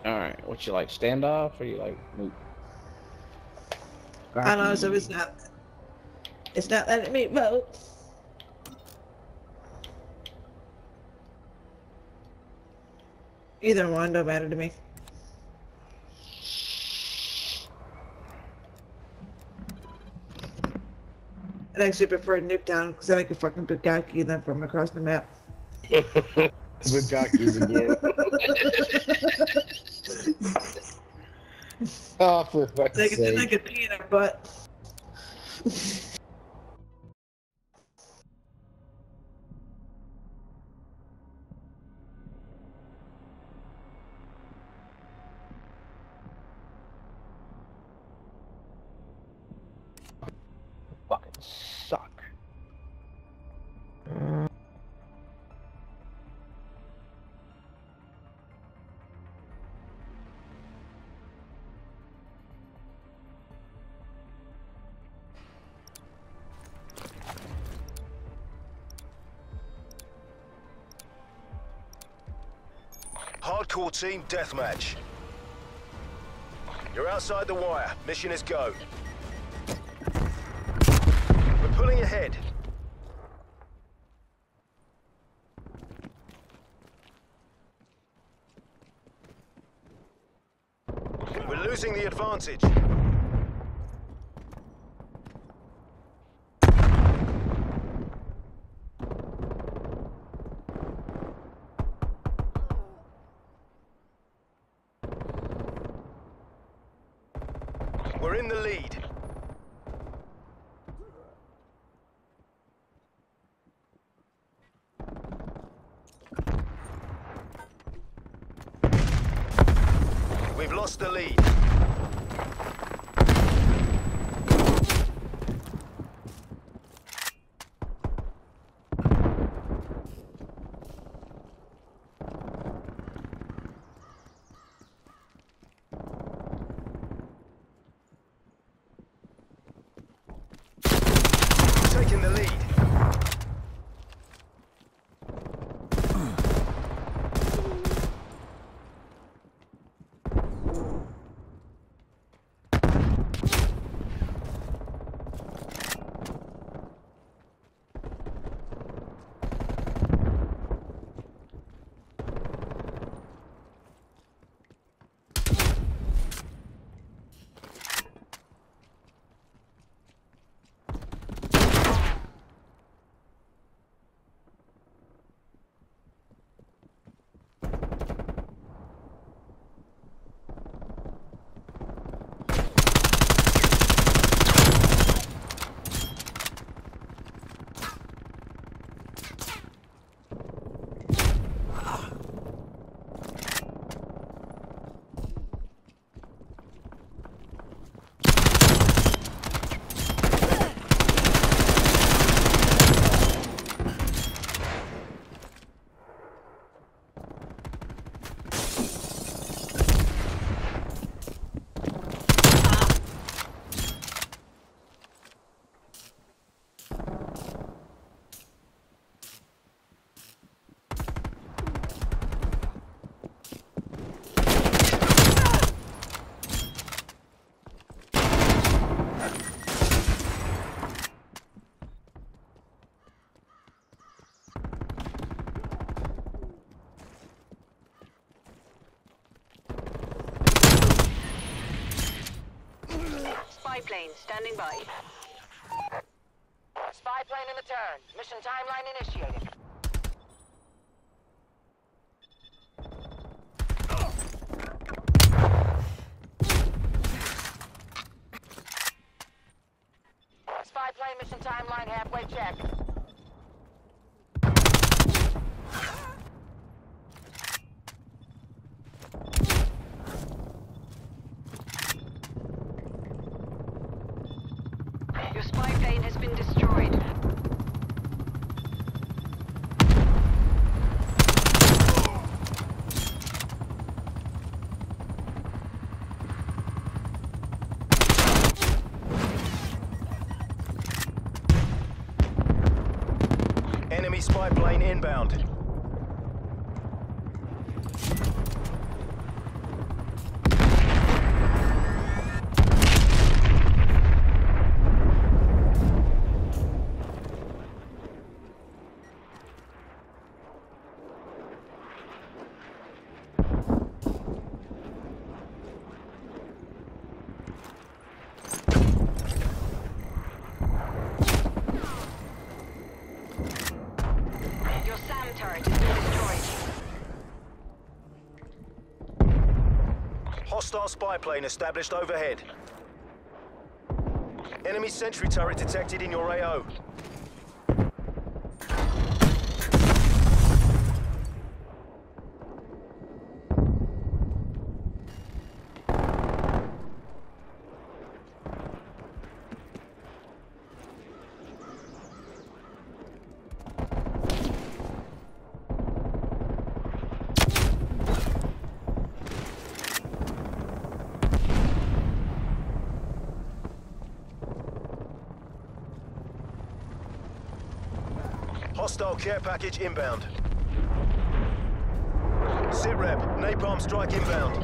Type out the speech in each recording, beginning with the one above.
Alright, what you like, standoff or you like move? I know, so it's not letting me vote. Either one don't matter to me. I'd actually prefer Nuketown because I make a fucking bukkake then from across the map. Bukakis again. Oh, for fuck's sake. Like a pee in her butt. Fucking suck. Hardcore team deathmatch. You're outside the wire. Mission is go. We're pulling ahead. We're losing the advantage. We're in the lead. We've lost the lead. Taking the lead. Spy plane standing by. Spy plane in the turn. Mission timeline initiated. Spy plane mission timeline halfway check. Your spy plane has been destroyed. Enemy spy plane inbound. turret has been destroyed. Hostile spy plane established overhead. Enemy sentry turret detected in your AO. Hostile care package inbound. SITREP, napalm strike inbound.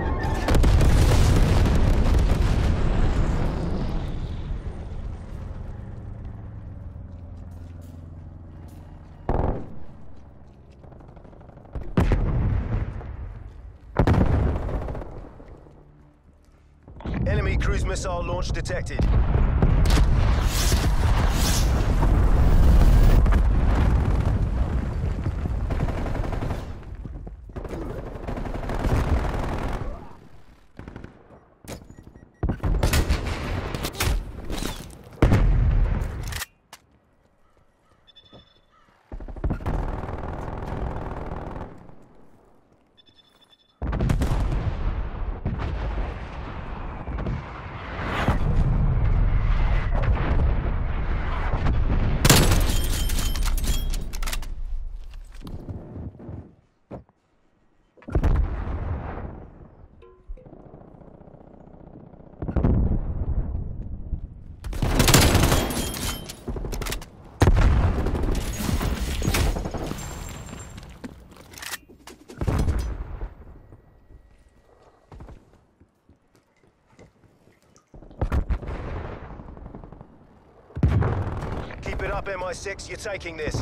Enemy cruise missile launch detected. Keep it up, MI6, you're taking this.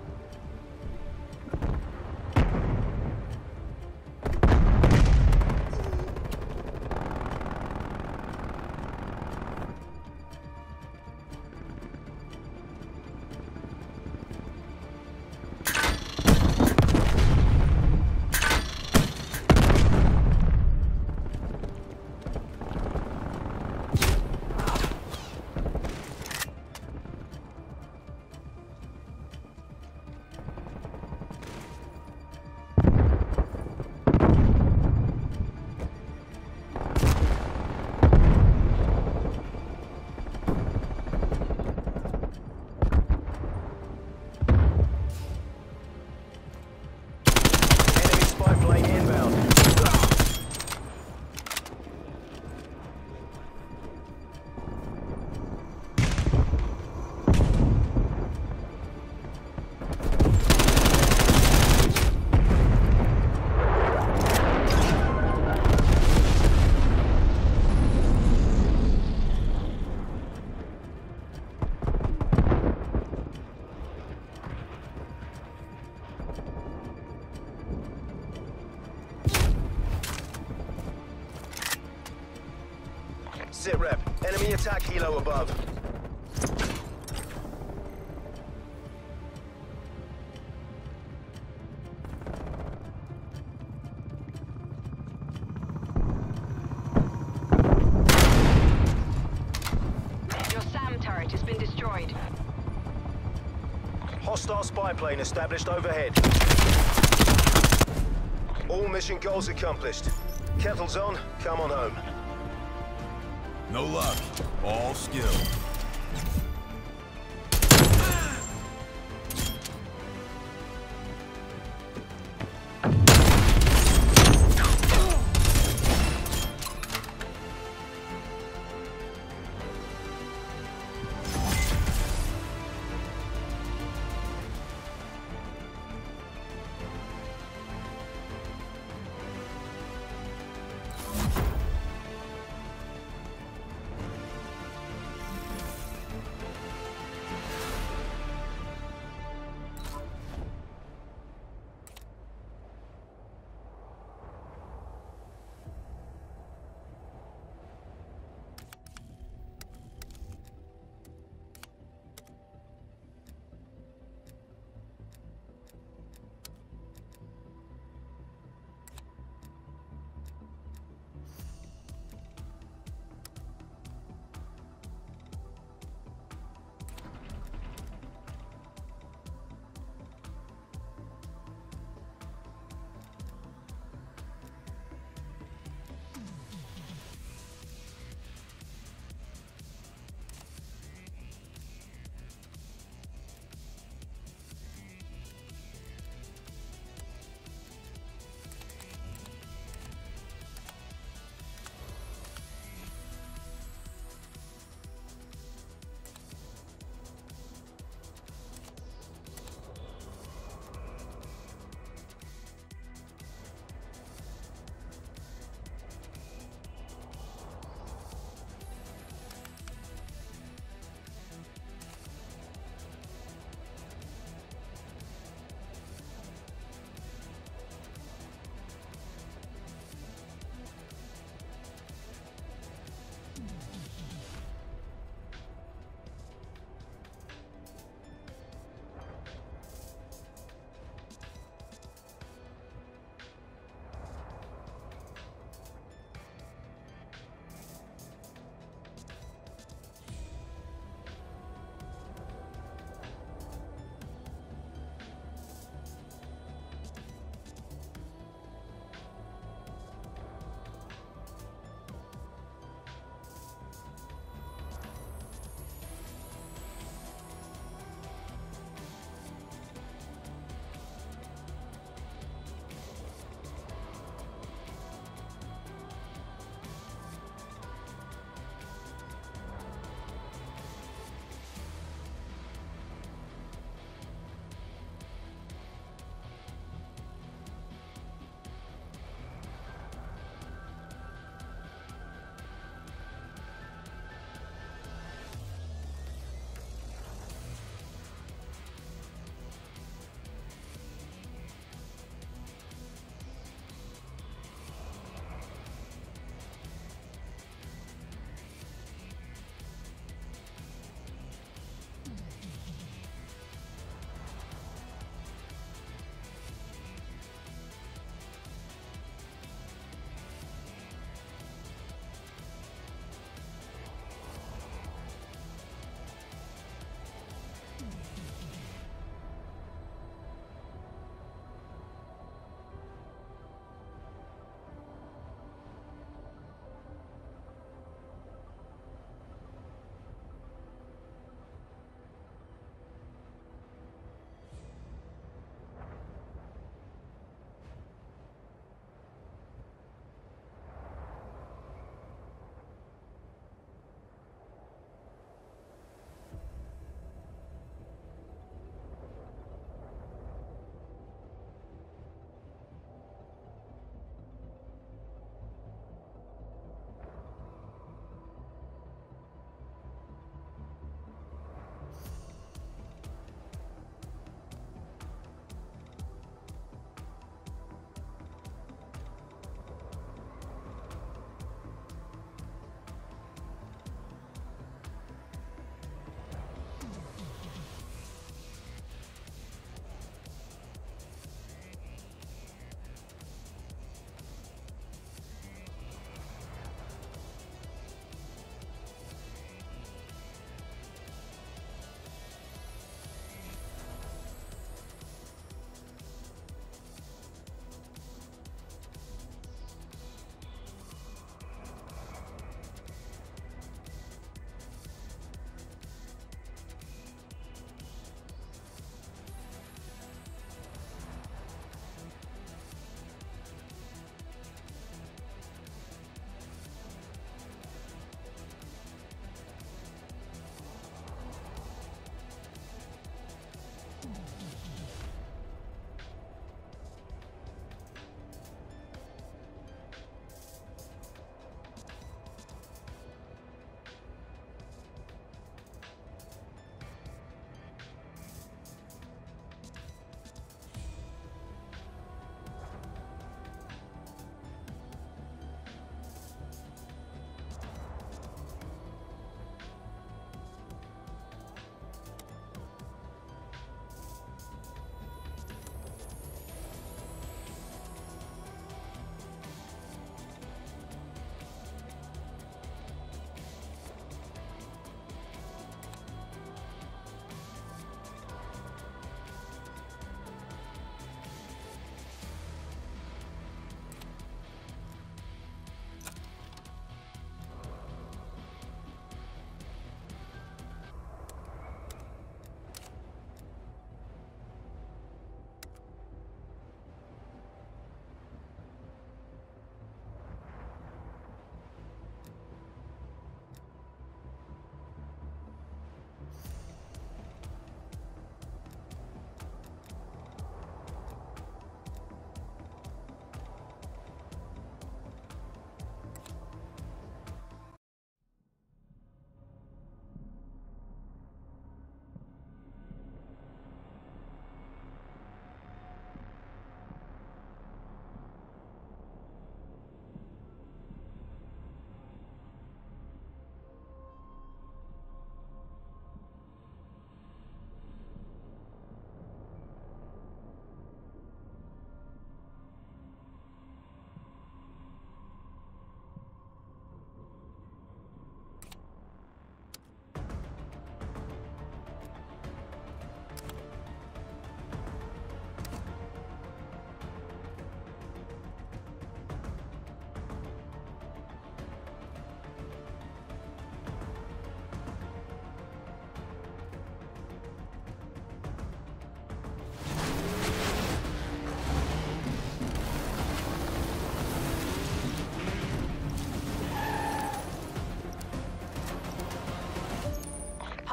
SITREP, enemy attack helo above. Your SAM turret has been destroyed. Hostile spy plane established overhead. All mission goals accomplished. Kettle's on, come on home. No luck, all skill.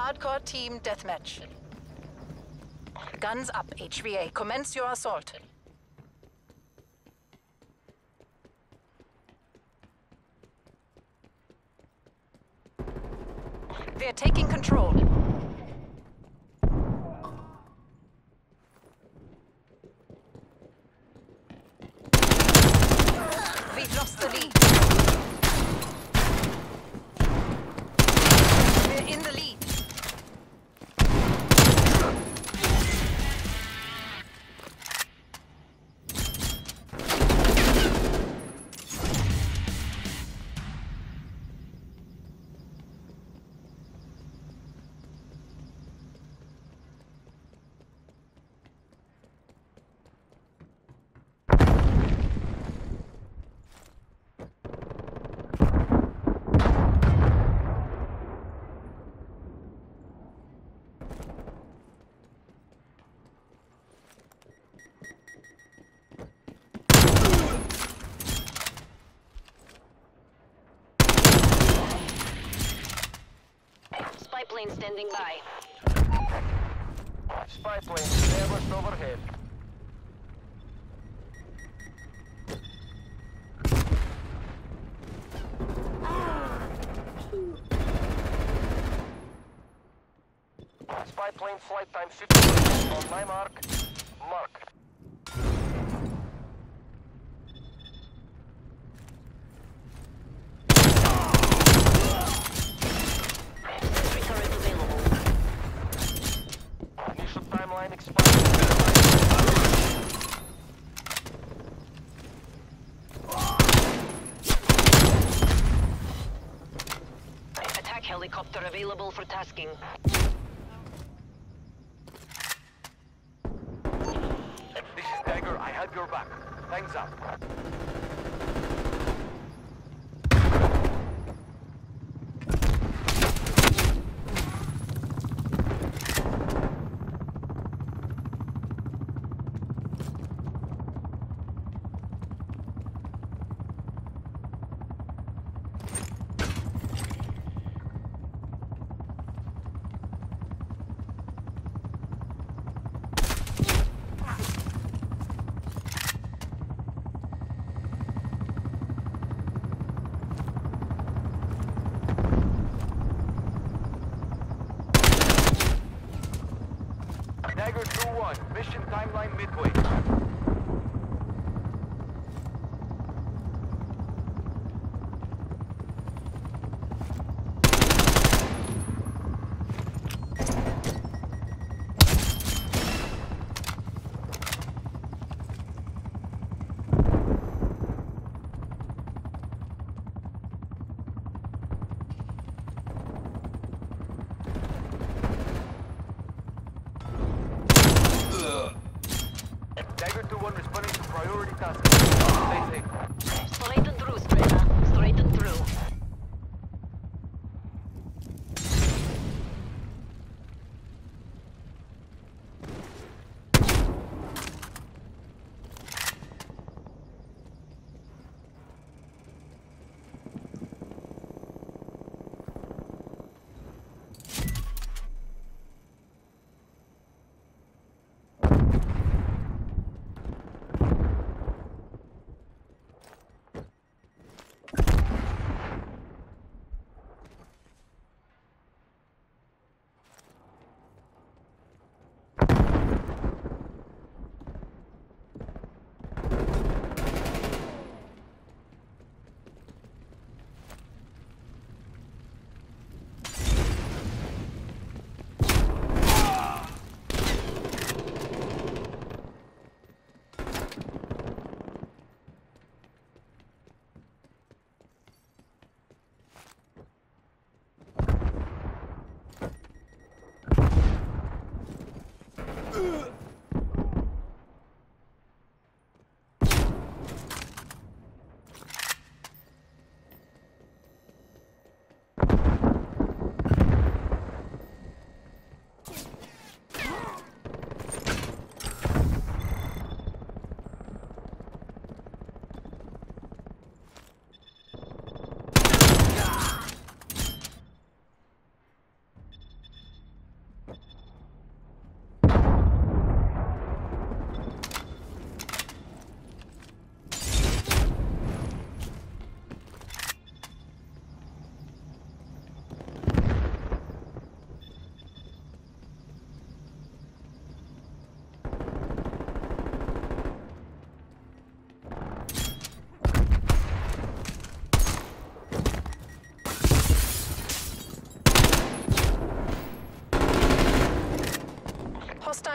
hardcore team deathmatch. Guns up, HVA. Commence your assault. They're taking control. We've lost the lead. We're in the lead. Spy plane standing by. Spy plane established overhead. Spy plane flight time 50 on my mark. Mark. Sentry turret available. Initial timeline expired. Attack helicopter available for tasking. This is Dagger. I have your back. Thanks up. Dagger 2-1. Mission timeline midway. Dagger 2-1 responding to priority task. Stay safe. Straight and through, Strela. Straight and through.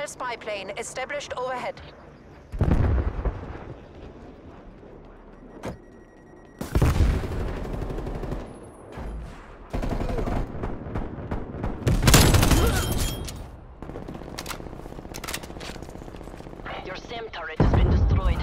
Hostile spy plane established overhead. Your SAM turret has been destroyed.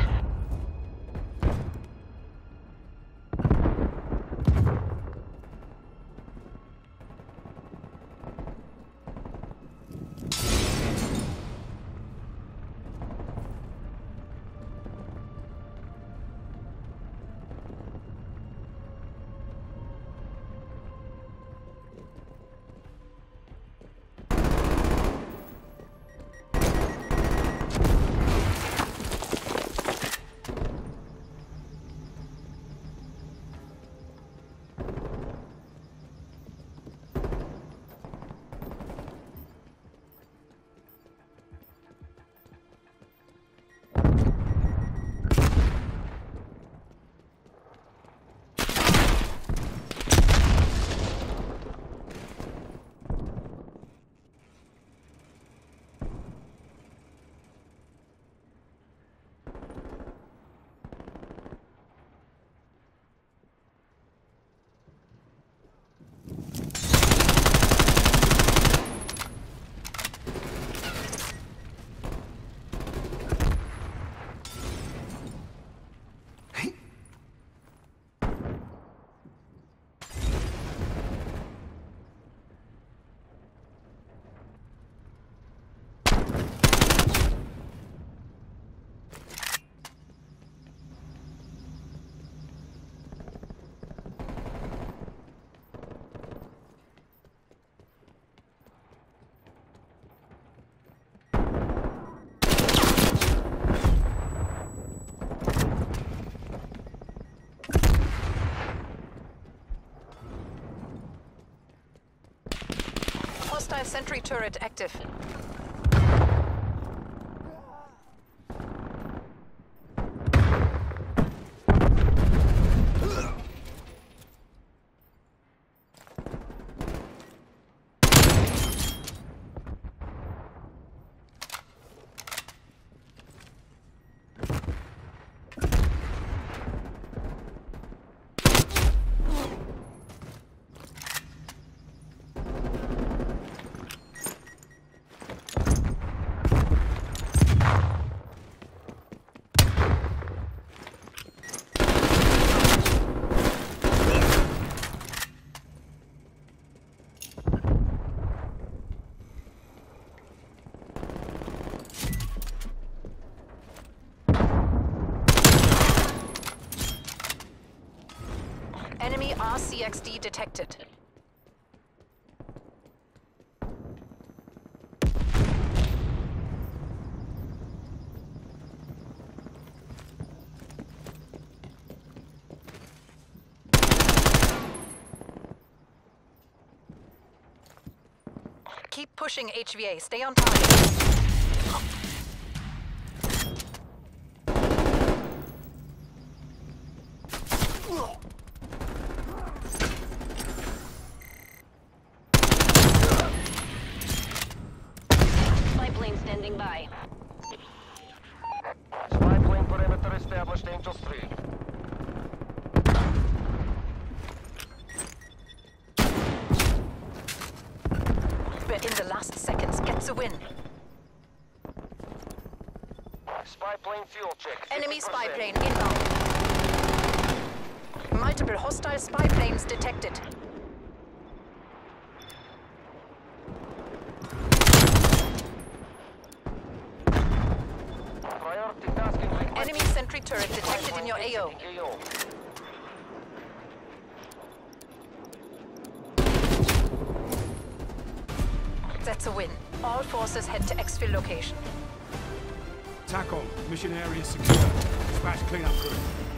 Hostile sentry turret active. Enemy RCXD detected. Keep pushing, HVA. Stay on target. Spy plane standing by. Spy plane perimeter established, Angels 3. We're in the last seconds. Get the win. Spy plane fuel check. 50%. Enemy spy plane inbound. Multiple hostile spy planes detected. Priority tasking request. Enemy sentry turret detected in your AO. That's a win. All forces head to exfil location. TACOM, mission area secure. Dispatch cleanup crew.